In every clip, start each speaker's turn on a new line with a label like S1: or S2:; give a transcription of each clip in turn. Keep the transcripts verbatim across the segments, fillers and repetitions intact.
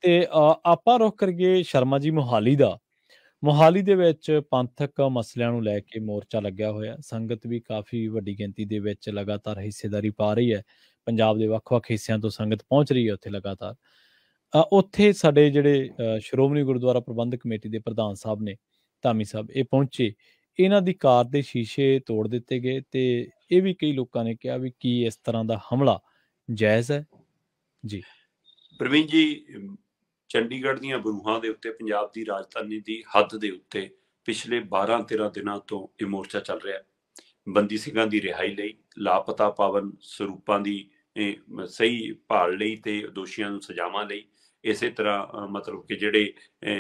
S1: ਤੇ ਅ, ਆਪਾਂ ਰੁੱਖ ਕਰੀਏ ਸ਼ਰਮਾ ਜੀ ਮੋਹਾਲੀ ਦਾ। ਮੋਹਾਲੀ ਦੇ ਵਿੱਚ ਪੰਥਕ ਮਸਲਿਆਂ ਨੂੰ ਲੈ ਕੇ ਮੋਰਚਾ ਲੱਗਿਆ ਹੋਇਆ। ਸੰਗਤ ਵੀ ਕਾਫ਼ੀ ਵੱਡੀ ਗਿਣਤੀ ਦੇ ਵਿੱਚ ਲਗਾਤਾਰ ਹਿੱਸੇਦਾਰੀ ਪਾ ਰਹੀ ਹੈ। ਪੰਜਾਬ ਦੇ ਵੱਖ-ਵੱਖ ਹਿੱਸਿਆਂ ਤੋਂ ਸੰਗਤ ਪਹੁੰਚ ਰਹੀ ਹੈ ਉੱਥੇ ਲਗਾਤਾਰ। ਅ, ਉੱਥੇ ਸਾਡੇ ਜਿਹੜੇ ਅ, ਸ਼੍ਰੋਮਣੀ ਗੁਰਦੁਆਰਾ ਪ੍ਰਬੰਧਕ ਕਮੇਟੀ ਦੇ ਪ੍ਰਧਾਨ ਸਾਹਿਬ ਨੇ, ਧਾਮੀ ਸਾਹਿਬ, ਇਹ ਪਹੁੰਚੇ। ਇਹਨਾਂ ਦੀ ਕਾਰ ਦੇ ਸ਼ੀਸ਼ੇ ਤੋੜ ਦਿੱਤੇ ਗਏ ਤੇ ਇਹ ਵੀ ਕਈ ਲੋਕਾਂ ਨੇ ਕਿਹਾ ਵੀ ਕੀ ਇਸ ਤਰ੍ਹਾਂ ਦਾ ਹਮਲਾ ਜਾਇਜ਼ ਹੈ? ਜੀ।
S2: ਪ੍ਰਵੀਨ ਜੀ, ਚੰਡੀਗੜ੍ਹ ਦੀਆਂ ਬਰੂਹਾਂ ਦੇ ਉੱਤੇ, ਪੰਜਾਬ ਦੀ ਰਾਜਧਾਨੀ ਦੀ ਹੱਦ ਦੇ ਉੱਤੇ ਪਿਛਲੇ ਬਾਰਾਂ ਤੇਰਾਂ ਦਿਨਾਂ ਤੋਂ ਇਹ ਮੋਰਚਾ ਚੱਲ ਰਿਹਾ ਹੈ। ਬੰਦੀ ਸਿੰਘਾਂ ਦੀ ਰਿਹਾਈ ਲਈ, ਲਾਪਤਾ ਪਾਵਨ ਸਰੂਪਾਂ ਦੀ ਇਹ ਸਹੀ ਭਾਲ ਲਈ ਤੇ ਦੋਸ਼ੀਆਂ ਨੂੰ ਸਜ਼ਾਵਾਂ ਲਈ। ਇਸੇ ਤਰ੍ਹਾਂ ਮਤਲਬ ਕਿ ਜਿਹੜੇ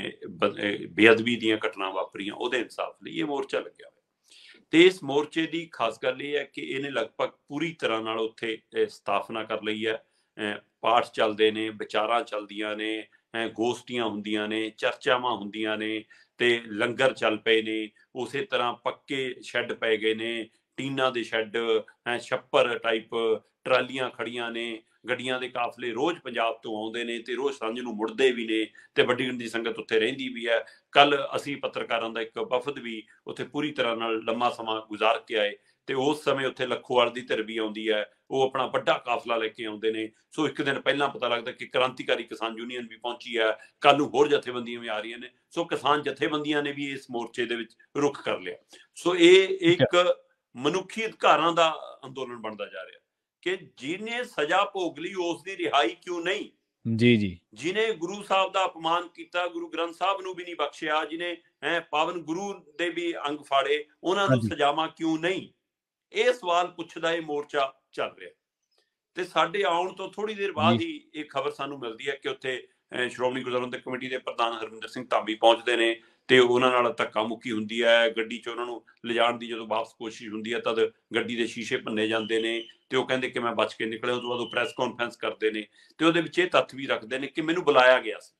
S2: ਬੇਅਦਬੀ ਦੀਆਂ ਘਟਨਾ ਵਾਪਰੀਆਂ ਉਹਦੇ ਇਨਸਾਫ ਲਈ ਇਹ ਮੋਰਚਾ ਲੱਗਿਆ ਹੋਇਆ। ਤੇ ਇਸ ਮੋਰਚੇ ਦੀ ਖਾਸ ਗੱਲ ਇਹ ਹੈ ਕਿ ਇਹਨੇ ਲਗਭਗ ਪੂਰੀ ਤਰ੍ਹਾਂ ਨਾਲ ਉੱਥੇ ਸਥਾਪਨਾ ਕਰ ਲਈ ਹੈ। ਪਾਠ ਚੱਲਦੇ ਨੇ, ਵਿਚਾਰਾਂ ਚੱਲਦੀਆਂ ਨੇ, ਗੋਸ਼ਟੀਆਂ ਹੁੰਦੀਆਂ ਨੇ, ਚਰਚਾਵਾਂ ਹੁੰਦੀਆਂ ਨੇ ਤੇ ਲੰਗਰ ਚੱਲ ਪਏ ਨੇ। ਉਸੇ ਤਰ੍ਹਾਂ ਪੱਕੇ ਸ਼ੈੱਡ ਪੈ ਗਏ ਨੇ, ਟੀਨਾਂ ਦੇ ਸ਼ੈੱਡ, ਛੱਪਰ ਟਾਈਪ ਟਰਾਲੀਆਂ ਖੜੀਆਂ ਨੇ। ਗੱਡੀਆਂ ਦੇ ਕਾਫਲੇ ਰੋਜ਼ ਪੰਜਾਬ ਤੋਂ ਆਉਂਦੇ ਨੇ ਤੇ ਰੋਜ਼ ਸਾਂਝ ਨੂੰ ਮੁੜਦੇ ਵੀ ਨੇ ਤੇ ਵੱਡੀ ਗਿਣਤੀ ਸੰਗਤ ਉੱਥੇ ਰਹਿੰਦੀ ਵੀ ਹੈ। ਕੱਲ ਅਸੀਂ ਪੱਤਰਕਾਰਾਂ ਦਾ ਇੱਕ ਵਫਦ ਵੀ ਉੱਥੇ ਪੂਰੀ ਤਰ੍ਹਾਂ ਨਾਲ ਲੰਮਾ ਸਮਾਂ ਗੁਜ਼ਾਰ ਕੇ ਆਏ ਤੇ ਉਸ ਸਮੇਂ ਉੱਥੇ ਲੱਖੋਵਾਲ ਦੀ ਧਿਰ ਵੀ ਆਉਂਦੀ ਹੈ। ਉਹ ਆਪਣਾ ਵੱਡਾ ਕਾਫਲਾ ਲੈ ਕੇ ਆਉਂਦੇ ਨੇ। ਸੋ ਇੱਕ ਦਿਨ ਪਹਿਲਾਂ ਪਤਾ ਲੱਗਦਾ ਕਿ ਕ੍ਰਾਂਤੀਕਾਰੀ ਕਿਸਾਨ ਯੂਨੀਅਨ ਵੀ ਪਹੁੰਚੀ ਹੈ, ਕੱਲ ਨੂੰ ਹੋਰ ਜਥੇਬੰਦੀਆਂ ਵੀ ਆ ਰਹੀਆਂ ਨੇ। ਸੋ ਕਿਸਾਨ ਜਥੇਬੰਦੀਆਂ ਨੇ ਵੀ ਇਸ ਮੋਰਚੇ ਦੇ ਵਿੱਚ ਰੁਖ ਕਰ ਲਿਆ। ਸੋ ਇਹ ਇੱਕ ਮਨੁੱਖੀ ਅਧਿਕਾਰਾਂ ਦਾ ਅੰਦੋਲਨ ਬਣਦਾ ਜਾ ਰਿਹਾ ਕਿ ਜਿਹਨੇ ਸਜ਼ਾ ਭੋਗ ਲਈ ਉਸ ਦੀ ਰਿਹਾਈ ਕਿਉਂ ਨਹੀਂ।
S1: ਜੀ ਜੀ।
S2: ਜਿਹਨੇ ਗੁਰੂ ਸਾਹਿਬ ਦਾ ਅਪਮਾਨ ਕੀਤਾ, ਗੁਰੂ ਗ੍ਰੰਥ ਸਾਹਿਬ ਨੂੰ ਵੀ ਨਹੀਂ ਬਖਸ਼ਿਆ, ਜਿਹਨੇ ਹੈ ਪਾਵਨ ਗੁਰੂ ਦੇ ਵੀ ਅੰਗ ਫਾੜੇ, ਉਹਨਾਂ ਨੂੰ ਸਜ਼ਾਵਾਂ ਕਿਉਂ ਨਹੀਂ। ਇਹ ਸਵਾਲ ਪੁੱਛਦਾ ਇਹ ਮੋਰਚਾ ਚੱਲ ਰਿਹਾ। ਤੇ ਸਾਡੇ ਆਉਣ ਤੋਂ ਥੋੜੀ ਦੇਰ ਬਾਅਦ ਹੀ ਇਹ ਖਬਰ ਸਾਨੂੰ ਮਿਲਦੀ ਹੈ ਕਿ ਉੱਥੇ ਸ਼੍ਰੋਮਣੀ ਗੁਰਦੁਆਰਾ ਪ੍ਰਬੰਧਕ ਕਮੇਟੀ ਦੇ ਪ੍ਰਧਾਨ ਹਰਵਿੰਦਰ ਸਿੰਘ ਧਾਮੀ ਪਹੁੰਚਦੇ ਨੇ ਤੇ ਉਹਨਾਂ ਨਾਲ ਧੱਕਾ ਮੁੱਕੀ ਹੁੰਦੀ ਹੈ। ਗੱਡੀ 'ਚ ਉਹਨਾਂ ਨੂੰ ਲਿਜਾਣ ਦੀ ਜਦੋਂ ਵਾਪਸ ਕੋਸ਼ਿਸ਼ ਹੁੰਦੀ ਹੈ ਤਦ ਗੱਡੀ ਦੇ ਸ਼ੀਸ਼ੇ ਭੰਨੇ ਜਾਂਦੇ ਨੇ ਤੇ ਉਹ ਕਹਿੰਦੇ ਕਿ ਮੈਂ ਬਚ ਕੇ ਨਿਕਲਿਆ। ਉਸ ਤੋਂ ਬਾਅਦ ਉਹ ਪ੍ਰੈਸ ਕਾਨਫਰੰਸ ਕਰਦੇ ਨੇ ਤੇ ਉਹਦੇ ਵਿੱਚ ਇਹ ਤੱਥ ਵੀ ਰੱਖਦੇ ਨੇ ਕਿ ਮੈਨੂੰ ਬੁਲਾਇਆ ਗਿਆ ਸੀ।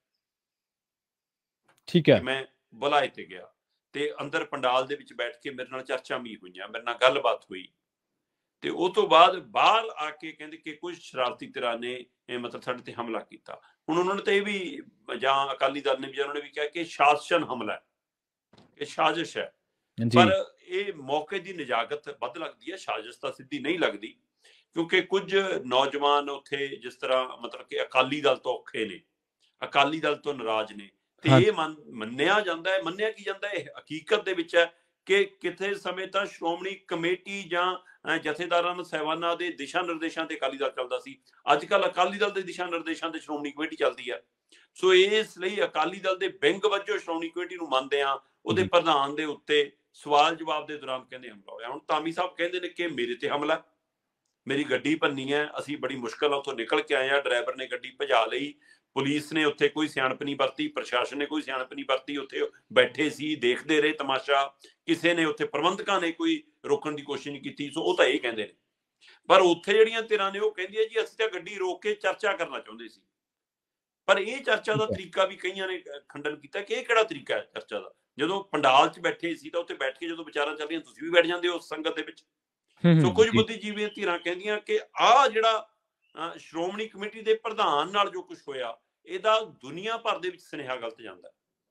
S1: ਠੀਕ ਹੈ।
S2: ਮੈਂ ਬੁਲਾਏ ਤੇ ਗਿਆ ਤੇ ਅੰਦਰ ਪੰਡਾਲ ਦੇ ਵਿੱਚ ਬੈਠ ਕੇ ਮੇਰੇ ਨਾਲ ਚਰਚਾ ਵੀ ਹੋਈਆਂ, ਮੇਰੇ ਨਾਲ ਗੱਲਬਾਤ ਹੋਈ ਤੇ ਉਹ ਤੋਂ ਬਾਅਦ ਬਾਹਰ ਆ ਕੇ ਕਹਿੰਦੇ ਕਿ ਕੁਝ ਸ਼ਰਾਰਤੀ ਧਿਰਾਂ ਨੇ ਮਤਲਬ ਸਾਡੇ ਤੇ ਹਮਲਾ ਕੀਤਾ। ਹੁਣ ਉਹਨਾਂ ਨੇ ਤਾਂ ਇਹ ਵੀ, ਜਾਂ ਅਕਾਲੀ ਦਲ ਨੇ ਵੀ, ਉਹਨਾਂ ਨੇ ਵੀ ਕਿਹਾ ਕਿ ਸ਼ਾਸਨ ਹਮਲਾ ਹੈ, ਇਹ ਸਾਜ਼ਿਸ਼ ਹੈ। ਪਰ ਇਹ ਮੌਕੇ ਦੀ ਨਜਾਕਤ ਵੱਧ ਲੱਗਦੀ ਹੈ, ਸਾਜ਼ਿਸ਼ ਤਾਂ ਸਿੱਧੀ ਨਹੀਂ ਲੱਗਦੀ। ਕਿਉਂਕਿ ਕੁਝ ਨੌਜਵਾਨ ਉੱਥੇ ਜਿਸ ਤਰ੍ਹਾਂ ਮਤਲਬ ਕਿ ਅਕਾਲੀ ਦਲ ਤੋਂ ਔਖੇ ਨੇ, ਅਕਾਲੀ ਦਲ ਤੋਂ ਨਾਰਾਜ਼ ਨੇ ਤੇ ਇਹ ਮੰਨਿਆ ਜਾਂਦਾ ਹੈ, ਮੰਨਿਆ ਕੀ ਜਾਂਦਾ ਹੈ, ਹਕੀਕਤ ਦੇ ਵਿੱਚ ਹੈ ਕਿ ਕਿਤੇ ਸਮੇਂ ਤਾਂ ਸ਼੍ਰੋਮਣੀ ਕਮੇਟੀ ਜਾਂ ਜਥੇਦਾਰਾਂ ਸਾਹਿਬਾਨਾਂ ਦੇ ਦਿਸ਼ਾ ਨਿਰਦੇਸ਼ਾਂ ਤੇ ਅਕਾਲੀ ਦਲ ਚੱਲਦਾ ਸੀ। ਅੱਜ ਕੱਲ੍ਹ ਅਕਾਲੀ ਦਲ ਦੇ ਦਿਸ਼ਾ ਨਿਰਦੇਸ਼ਾਂ ਤੇ ਸ਼੍ਰੋਮਣੀ ਕਮੇਟੀ ਚੱਲਦੀ ਹੈ। ਸੋ ਇਸ ਲਈ ਅਕਾਲੀ ਦਲ ਦੇ ਵਿੰਗ ਵਜੋਂ ਸ਼੍ਰੋਮਣੀ ਕਮੇਟੀ ਨੂੰ ਮੰਨਦੇ ਆ। ਉਹਦੇ ਪ੍ਰਧਾਨ ਦੇ ਉੱਤੇ ਸਵਾਲ ਜਵਾਬ ਦੇ ਦੌਰਾਨ ਕਹਿੰਦੇ ਹਮਲਾ ਹੋਇਆ। ਹੁਣ ਧਾਮੀ ਸਾਹਿਬ ਕਹਿੰਦੇ ਨੇ ਕਿ ਮੇਰੇ ਤੇ ਹਮਲਾ, ਮੇਰੀ ਗੱਡੀ ਭੰਨੀ ਹੈ, ਅਸੀਂ ਬੜੀ ਮੁਸ਼ਕਲ ਨਾਲ ਉੱਥੋਂ ਨਿਕਲ ਕੇ ਆਏ ਆ, ਡਰਾਈਵਰ ਨੇ ਗੱਡੀ ਭਜਾ ਲਈ, ਪੁਲਿਸ ਨੇ ਉੱਥੇ ਕੋਈ ਸਿਆਣਪ ਨਹੀਂ ਵਰਤੀ, ਪ੍ਰਸ਼ਾਸਨ ਨੇ ਕੋਈ ਸਿਆਣਪ ਨਹੀਂ ਵਰਤੀ, ਉੱਥੇ ਬੈਠੇ ਸੀ ਦੇਖਦੇ ਰਹੇ ਤਮਾਸ਼ਾ, ਕਿਸੇ ਨੇ ਉੱਥੇ ਪ੍ਰਬੰਧਕਾਂ ਨੇ ਕੋਈ ਰੋਕਣ ਦੀ ਕੋਸ਼ਿਸ਼ ਨਹੀਂ ਕੀਤੀ। ਸੋ ਉਹ ਤਾਂ ਇਹ ਕਹਿੰਦੇ ਨੇ। ਪਰ ਉੱਥੇ ਜਿਹੜੀਆਂ ਧਿਰਾਂ ਨੇ ਉਹ ਕਹਿੰਦੀਆਂ ਜੀ ਅਸੀਂ ਤਾਂ ਗੱਡੀ ਰੋਕ ਕੇ ਚਰਚਾ ਕਰਨਾ ਚਾਹੁੰਦੇ ਸੀ। ਪਰ ਇਹ ਚਰਚਾ ਦਾ ਤਰੀਕਾ ਵੀ ਕਈਆਂ ਨੇ ਖੰਡਨ ਕੀਤਾ ਕਿ ਇਹ ਕਿਹੜਾ ਤਰੀਕਾ ਹੈ ਚਰਚਾ ਦਾ। ਜਦੋਂ ਪੰਡਾਲ 'ਚ ਬੈਠੇ ਸੀ ਤਾਂ ਉੱਥੇ ਬੈਠ ਕੇ ਜਦੋਂ ਵਿਚਾਰਾਂ ਚੱਲ ਰਹੀਆਂ ਤੁਸੀਂ ਵੀ ਬੈਠ ਜਾਂਦੇ ਹੋ ਉਸ ਸੰਗਤ ਦੇ ਵਿੱਚ। ਸੋ ਕੁਝ ਬੁੱਧੀਜੀਵੀ ਧਿਰਾਂ ਕਹਿੰਦੀਆਂ ਕਿ ਆਹ ਜਿਹੜਾ ਸ਼੍ਰੋਮਣੀ ਕਮੇਟੀ ਦੇ ਪ੍ਰਧਾਨ ਨਾਲ ਜੋ ਕੁਝ ਹੋਇਆ ਇਹਦਾ ਦੁਨੀਆ ਭਰ ਦੇ ਵਿੱਚ ਸੁਨੇਹਾ ਗਲਤ ਜਾਂਦਾ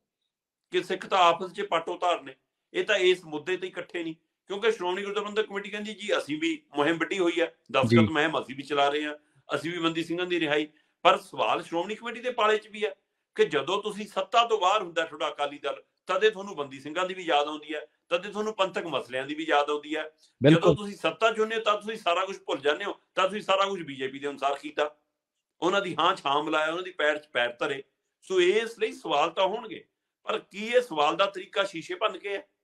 S2: ਕਿ ਸਿੱਖ ਤਾਂ ਆਪਸ 'ਚ ਪਾਟੋ ਧਾਰ ਨੇ, ਇਹ ਤਾਂ ਇਸ ਮੁੱਦੇ ਤੇ ਇਕੱਠੇ ਨਹੀਂ। ਕਿਉਂਕਿ ਸ਼੍ਰੋਮਣੀ ਗੁਰਦੁਆਰਾ ਪ੍ਰਬੰਧਕ ਕਮੇਟੀ ਕਹਿੰਦੀ ਜੀ ਅਸੀਂ ਵੀ ਮੁਹਿੰਮ ਵੱਡੀ ਹੋਈ ਹੈ, ਦਸਤਖਤ ਮੁਹਿੰਮ ਅਸੀਂ ਵੀ ਚਲਾ ਰਹੇ ਹਾਂ, ਅਸੀਂ ਵੀ ਬੰਦੀ ਸਿੰਘਾਂ ਦੀ ਰਿਹਾਈ। ਪਰ ਸਵਾਲ ਸ਼੍ਰੋਮਣੀ ਕਮੇਟੀ ਦੇ ਪਾਲੇ 'ਚ ਵੀ ਹੈ ਕਿ ਜਦੋਂ ਤੁਸੀਂ ਸੱਤਾ ਤੋਂ ਬਾਹਰ ਹੁੰਦਾ ਤੁਹਾਡਾ ਅਕਾਲੀ ਦਲ, ਤਦੇ ਤੁਹਾਨੂੰ ਬੰਦੀ ਸਿੰਘਾਂ ਦੀ ਵੀ ਯਾਦ ਆਉਂਦੀ ਹੈ, ਤਦੇ ਤੁਹਾਨੂੰ ਪੰਥਕ ਮਸਲਿਆਂ ਦੀ ਵੀ ਯਾਦ ਆਉਂਦੀ ਹੈ। ਜਦੋਂ ਤੁਸੀਂ ਸੱਤਾ 'ਚ ਹੁੰਦੇ ਹੋ ਤਾਂ ਤੁਸੀਂ ਸਾਰਾ ਕੁਝ ਭੁੱਲ ਜਾਂਦੇ ਹੋ, ਤਾਂ ਤੁਸੀਂ ਸਾਰਾ ਕੁਝ ਬੀਜੇਪੀ ਦੇ ਅਨੁਸਾਰ ਕੀਤਾ, ਉਹਨਾਂ ਦੀ ਹਾਂ ਛਾਂ ਮਿਲਾਇਆ, ਉਹਨਾਂ ਦੀ ਪੈਰ 'ਚ ਪੈਰ ਧਰੇ। ਸੋ ਇਸ ਲਈ ਸਵਾਲ ਤਾਂ ਹੋਣਗੇ, ਪਰ ਕੀ ਇਹ ਸਵਾਲ ਦਾ ਤਰੀਕਾ ਸ਼ੀਸ਼ੇ ਭੰਨ ਕੇ ਹੈ?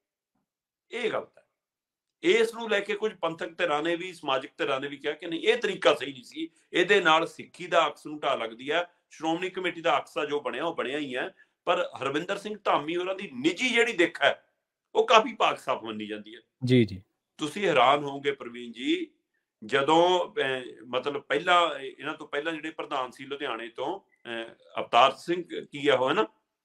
S2: ਇਹ ਗਲਤ ਹੈ। ਇਸ ਨੂੰ ਲੈ ਕੇ ਕੁਝ ਪੰਥਕ ਧਿਰਾਂ ਨੇ ਵੀ, ਸਮਾਜਿਕ ਧਿਰਾਂ ਨੇ ਵੀ ਕਿਹਾ ਕਿ ਨਹੀਂ ਇਹ ਤਰੀਕਾ ਸਹੀ ਨਹੀਂ ਸੀ, ਇਹਦੇ ਨਾਲ ਸਿੱਖੀ ਦਾ ਅਕਸ ਨੂੰ ਢਾਹ ਲੱਗਦੀ ਹੈ। ਸ਼੍ਰੋਮਣੀ ਕਮੇਟੀ ਦਾ ਅਕਸ ਜੋ ਬਣਿਆ ਉਹ ਬਣਿਆ ਹੀ ਹੈ, ਪਰ ਹਰਵਿੰਦਰ ਸਿੰਘ ਧਾਮੀ ਉਹਨਾਂ ਦੀ ਨਿੱਜੀ ਜਿਹੜੀ ਦਿੱਖ ਹੈ ਉਹ ਕਾਫੀ ਪਾਕ ਸਾਫ ਮੰਨੀ ਜਾਂਦੀ ਹੈ। ਜੀ ਜੀ। ਤੁਸੀਂ ਹੈਰਾਨ ਹੋਵੋਗੇ ਪ੍ਰਵੀਨ ਜੀ, ਜਦੋਂ ਮਤਲਬ ਪਹਿਲਾਂ ਇਹਨਾਂ ਤੋਂ ਪਹਿਲਾਂ ਜਿਹੜੇ ਪ੍ਰਧਾਨ ਸੀ ਲੁਧਿਆਣੇ ਤੋਂ ਅਵਤਾਰ ਸਿੰਘ ਕੀ ਆ ਉਹ ਹੈ ਨਾ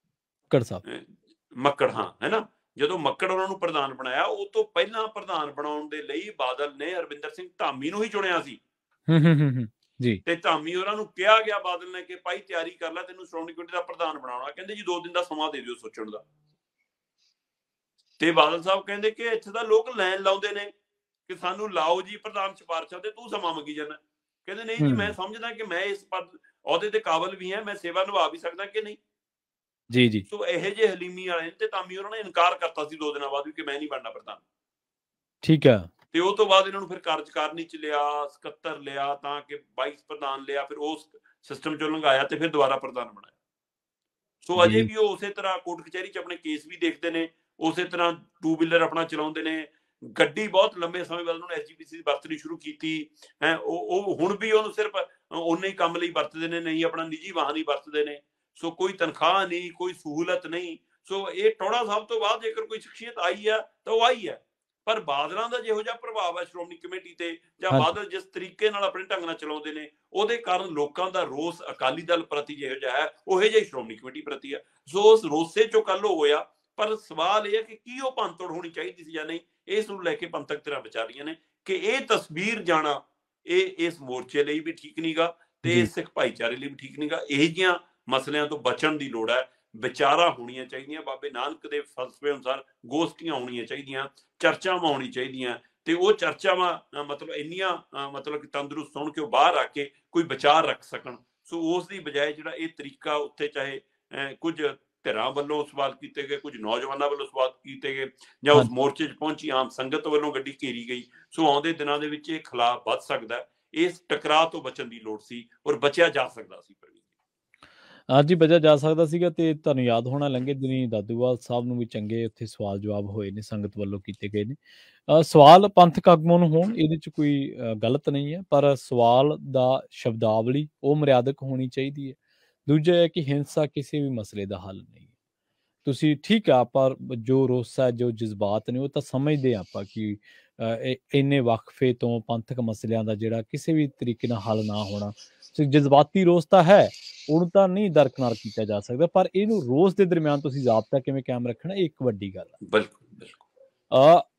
S2: ਮੱਕੜ, ਹਾਂ ਹੈ ਨਾ, ਜਦੋਂ ਮੱਕੜ ਉਹਨਾਂ ਨੂੰ ਪ੍ਰਧਾਨ ਬਣਾਇਆ ਉਹ ਤੋਂ ਪਹਿਲਾਂ ਪ੍ਰਧਾਨ ਬਣਾਉਣ ਦੇ ਲਈ ਬਾਦਲ ਨੇ ਹਰਵਿੰਦਰ ਸਿੰਘ ਧਾਮੀ ਨੂੰ ਹੀ ਚੁਣਿਆ ਸੀ।
S1: ਜੀ
S2: ਤੇ ਧਾਮੀ ਹੋਰਾਂ ਨੂੰ ਕਿਹਾ ਗਿਆ ਬਾਦਲ ਨੇ ਕਿ ਭਾਈ ਤਿਆਰੀ ਕਰ ਲੈ, ਤੈਨੂੰ ਸ਼੍ਰੋਮਣੀ ਕਮੇਟੀ ਦਾ ਪ੍ਰਧਾਨ ਬਣਾਉਣਾ। ਕਹਿੰਦੇ ਜੀ ਦੋ ਦਿਨ ਦਾ ਸਮਾਂ ਦੇ ਦਿਓ ਸੋਚਣ ਦਾ। ਤੇ ਬਾਦਲ ਸਾਹਿਬ ਕਹਿੰਦੇ ਕਿ ਇੱਥੇ ਤਾਂ ਲੋਕ ਲਾਈਨ ਲਾਉਂਦੇ ਨੇ ਕਿ ਸਾਨੂੰ ਲਾਓ ਜੀ ਪ੍ਰਧਾਨ ਸਿਫਾਰਸ਼ਾਂ ਤੇ, ਤੂੰ ਸਮਾਂ ਮੰਗੀ ਜਾਣਾ। ਕਹਿੰਦੇ ਨਹੀਂ ਜੀ, ਮੈਂ ਸਮਝਦਾ ਕਿ ਮੈਂ ਇਸ ਪਦ ਅਹੁਦੇ ਤੇ ਕਾਬਲ ਵੀ ਹਾਂ, ਮੈਂ ਸੇਵਾ ਨਿਭਾ ਵੀ ਸਕਦਾ ਕਿ ਨਹੀਂ।
S1: ਜੀ ਜੀ
S2: ਸੋ ਇਹੋ ਜਿਹੇ ਹਲੀਮੀ ਵਾਲੇ ਤੇ ਧਾਮੀ ਹੋਰਾਂ ਨੇ ਇਨਕਾਰ ਕਰਤਾ ਸੀ ਦੋ ਦਿਨਾਂ ਬਾਅਦ ਵੀ ਕਿ ਮੈਂ ਨਹੀਂ ਬਣਨਾ ਪ੍ਰਧਾਨ।
S1: ਠੀਕ ਹੈ।
S2: ਤੇ ਉਹ ਤੋਂ ਬਾਅਦ ਇਹਨਾਂ ਨੂੰ ਫਿਰ ਕਾਰਜਕਾਰਨੀ ਚ ਲਿਆ, ਸਕੱਤਰ ਲਿਆ, ਤਾਂ ਕਿ ਵਾਈਸ ਪ੍ਰਧਾਨ ਲਿਆ, ਫਿਰ ਉਸ ਸਿਸਟਮ ਚੋਂ ਲੰਘਾਇਆ ਤੇ ਫਿਰ ਦੁਬਾਰਾ ਪ੍ਰਧਾਨ ਬਣਾਇਆ। ਸੋ ਅਜੇ ਵੀ ਉਹ ਉਸੇ ਤਰ੍ਹਾਂ ਕੋਰਟ ਕਚਹਿਰੀ ਚ ਆਪਣੇ ਕੇਸ ਵੀ ਦੇਖਦੇ ਨੇ, ਉਸੇ ਤਰ੍ਹਾਂ ਟੂ ਵੀਲਰ ਆਪਣਾ ਚਲਾਉਂਦੇ ਨੇ। ਗੱਡੀ ਬਹੁਤ ਲੰਬੇ ਸਮੇਂ ਬਾਅਦ ਉਹਨੂੰ ਐਸ ਜੀ ਪੀ ਸੀ ਦੀ ਵਰਤਣੀ ਸ਼ੁਰੂ ਕੀਤੀ ਹੈ। ਉਹ ਹੁਣ ਵੀ ਉਹਨੂੰ ਸਿਰਫ ਉਹਨੇ ਹੀ ਕੰਮ ਲਈ ਵਰਤਦੇ ਨੇ, ਨਹੀਂ ਆਪਣਾ ਨਿੱਜੀ ਵਾਹਨ ਹੀ ਵਰਤਦੇ ਨੇ। ਸੋ ਕੋਈ ਤਨਖਾਹ ਨਹੀਂ, ਕੋਈ ਸਹੂਲਤ ਨਹੀਂ। ਸੋ ਇਹ ਟੌੜਾ ਸਾਹਿਬ ਤੋਂ ਬਾਅਦ ਜੇਕਰ ਕੋਈ ਸ਼ਖਸੀਅਤ ਆਈ ਆ ਤਾਂ ਉਹ ਆਈ ਹੈ। ਪਰ ਬਾਦਲਾਂ ਦਾ ਜਿਹੋ ਜਿਹਾ ਪ੍ਰਭਾਵ ਹੈ ਸ਼੍ਰੋਮਣੀ ਕਮੇਟੀ ਤੇ, ਜਾਂ ਬਾਦਲ ਜਿਸ ਤਰੀਕੇ ਨਾਲ ਆਪਣੇ ਢੰਗ ਨਾਲ ਚਲਾਉਂਦੇ ਨੇ, ਉਹਦੇ ਕਾਰਨ ਲੋਕਾਂ ਦਾ ਰੋਸ ਅਕਾਲੀ ਦਲ ਪ੍ਰਤੀ ਜਿਹੋ ਜਿਹਾ ਹੈ, ਉਹੋ ਜਿਹਾ ਹੀ ਸ਼੍ਰੋਮਣੀ ਕਮੇਟੀ ਪ੍ਰਤੀ ਹੈ। ਸੋ ਉਸ ਰੋਸੇ ਚੋਂ ਕੱਲ ਉਹ ਹੋਇਆ। ਪਰ ਸਵਾਲ ਇਹ ਹੈ ਕਿ ਕੀ ਉਹ ਭੰਨਤੋੜ ਹੋਣੀ ਚਾਹੀਦੀ ਸੀ ਜਾਂ ਨਹੀਂ, ਇਸ ਨੂੰ ਲੈ ਕੇ ਪੰਥਕ ਧਿਰਾਂ ਵਿਚਾਰ ਰਹੀਆਂ ਨੇ ਕਿ ਇਹ ਤਸਵੀਰ ਜਾਣਾ ਇਹ ਇਸ ਮੋਰਚੇ ਲਈ ਵੀ ਠੀਕ ਨਹੀਂਗਾ ਤੇ ਸਿੱਖ ਭਾਈਚਾਰੇ ਲਈ ਵੀ ਠੀਕ ਨਹੀਂਗਾ। ਇਹ ਜਿਹੀਆਂ ਮਸਲਿਆਂ ਤੋਂ ਬਚਣ ਦੀ ਲੋੜ ਹੈ। ਵਿਚਾਰਾਂ ਹੋਣੀਆਂ ਚਾਹੀਦੀਆਂ, ਬਾਬੇ ਨਾਨਕ ਦੇ ਫਲਸਫੇ ਅਨੁਸਾਰ ਗੋਸ਼ਟੀਆਂ ਹੋਣੀਆਂ ਚਾਹੀਦੀਆਂ, ਚਰਚਾਵਾਂ ਹੋਣੀ ਚਾਹੀਦੀਆਂ। ਤੇ ਉਹ ਚਰਚਾਵਾਂ ਮਤਲਬ ਇੰਨੀਆਂ ਮਤਲਬ ਕਿ ਤੰਦਰੁਸਤ ਹੋਣ ਕਿ ਉਹ ਬਾਹਰ ਆ ਕੇ ਕੋਈ ਵਿਚਾਰ ਰੱਖ ਸਕਣ। ਸੋ ਉਸ ਦੀ ਬਜਾਏ ਜਿਹੜਾ ਇਹ ਤਰੀਕਾ ਉੱਤੇ ਚਾਹੇ ਕੁਝ ਧਿਰਾਂ ਵੱਲੋਂ ਸਵਾਲ ਕੀਤੇ ਗਏ, ਕੁਝ ਨੌਜਵਾਨਾਂ ਵੱਲੋਂ ਸਵਾਲ ਕੀਤੇ ਗਏ, ਜਾਂ ਉਸ ਮੋਰਚੇ 'ਚ ਪਹੁੰਚੀ ਆਮ ਸੰਗਤ ਵੱਲੋਂ ਗੱਡੀ ਘੇਰੀ ਗਈ। ਸੋ ਆਉਂਦੇ ਦਿਨਾਂ ਦੇ ਵਿੱਚ ਇਹ ਖਿਲਾਫ ਵੱਧ ਸਕਦਾ ਹੈ। ਇਸ ਟਕਰਾਅ ਤੋਂ ਬਚਣ ਦੀ ਲੋੜ ਸੀ ਔਰ ਬਚਿਆ ਜਾ ਸਕਦਾ ਸੀ।
S1: ਹਾਂਜੀ, ਬਚਿਆ ਜਾ ਸਕਦਾ ਸੀਗਾ। ਤੇ ਤੁਹਾਨੂੰ ਯਾਦ ਹੋਣਾ ਲੰਘੇ ਦਿਨੀ ਦਾਦੂਵਾਲ ਸਾਹਿਬ ਨੂੰ ਵੀ ਚੰਗੇ ਉੱਥੇ ਸਵਾਲ ਜਵਾਬ ਹੋਏ ਨੇ, ਸੰਗਤ ਵੱਲੋਂ ਕੀਤੇ ਗਏ ਨੇ। ਸਵਾਲ ਪੰਥਕ ਆਗੂਆਂ ਨੂੰ ਹੋਣ, ਇਹਦੇ 'ਚ ਕੋਈ ਗਲਤ ਨਹੀਂ ਹੈ, ਪਰ ਸਵਾਲ ਦਾ ਸ਼ਬਦਾਵਲੀ ਉਹ ਮਰਿਆਦਕ ਹੋਣੀ ਚਾਹੀਦੀ ਹੈ। ਦੂਜਾ ਹੈ ਕਿ ਹਿੰਸਾ ਕਿਸੇ ਵੀ ਮਸਲੇ ਦਾ ਹੱਲ ਨਹੀਂ। ਤੁਸੀਂ ਠੀਕ ਆ, ਪਰ ਜੋ ਰੋਸ ਹੈ, ਜੋ ਜਜ਼ਬਾਤ ਨੇ, ਉਹ ਤਾਂ ਸਮਝਦੇ ਆਪਾਂ ਕਿ ਇੰਨੇ ਵਕਫੇ ਤੋਂ ਪੰਥਕ ਮਸਲਿਆਂ ਦਾ ਜਿਹੜਾ ਕਿਸੇ ਵੀ ਤਰੀਕੇ ਨਾਲ ਹੱਲ ਨਾ ਹੋਣਾ, ਜਜ਼ਬਾਤੀ ਰੋਸ ਤਾਂ ਹੈ, ਉਹਨੂੰ ਤਾਂ ਨਹੀਂ ਦਰਕਨਾਰ ਕੀਤਾ ਜਾ ਸਕਦਾ। ਪਰ ਇਹਨੂੰ ਰੋਸ ਦੇ ਦਰਮਿਆਨ ਤੁਸੀਂ ਜ਼ਾਬਤਾ ਕਿਵੇਂ ਕਾਇਮ ਰੱਖਣਾ, ਇਹ ਇੱਕ ਵੱਡੀ ਗੱਲ ਹੈ।
S2: ਬਿਲਕੁਲ ਬਿਲਕੁਲ।